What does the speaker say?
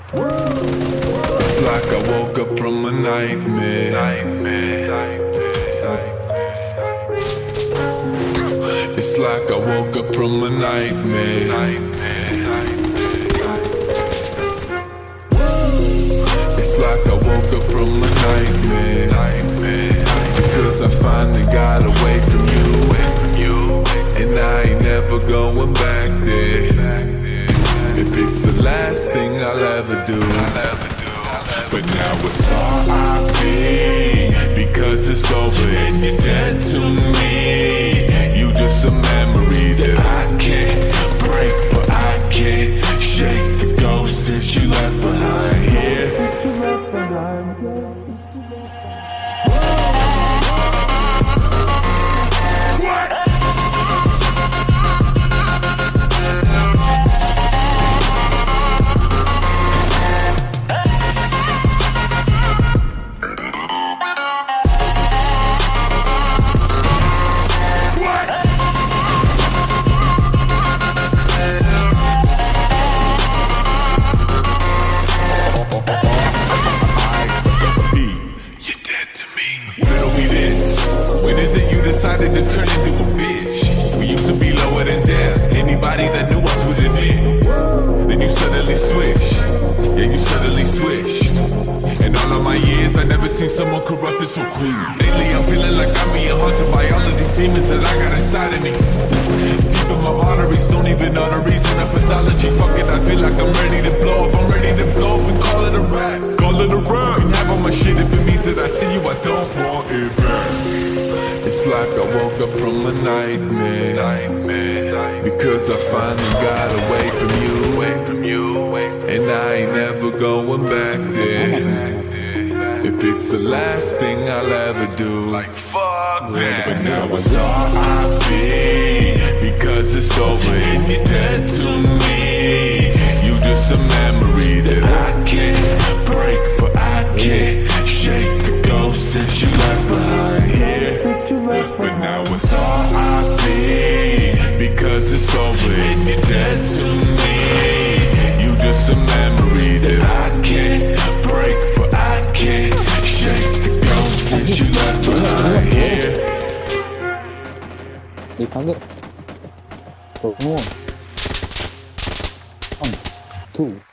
It's like I woke up from a nightmare. It's like I woke up from a nightmare. It's like I woke up from a nightmare. Because I finally got away from you, and I ain't never going back there. If it's the last thing I'll ever do. But now it's R.I.P. because it's over and you're dead to me. You just a memory that I can't break, but I can't shake the ghost that you left behind here. When is it you decided to turn into a bitch? We used to be lower than there. Anybody that knew us would admit. Then you suddenly switch. Yeah, you suddenly switch. In all of my years, I never seen someone corrupted so clean. Lately, I'm feeling like I'm being haunted by all of these demons that I got inside of me. Deep in my arteries, don't even know the reason of pathology. Fuck it, I feel like I'm ready to blow up. I'm ready to blow up and call it a rap. Call it a rap. You can have all my shit if it means that I see you, I don't want it back. It's like I woke up from a nightmare. Because I finally got away from you, and I ain't never going back there. If it's the last thing I'll ever do, like fuck that. But now it's R.I.P. because it's over and you're dead to me. You just a memory that I can't break, but I can't shake the ghost that you left behind here. But now it's R.I.P. because it's over and you're dead to me. You just a memory that I can't break, but I can't shake the ghost that you left behind here. Đi thắng được. Đúng rồi. 1, 2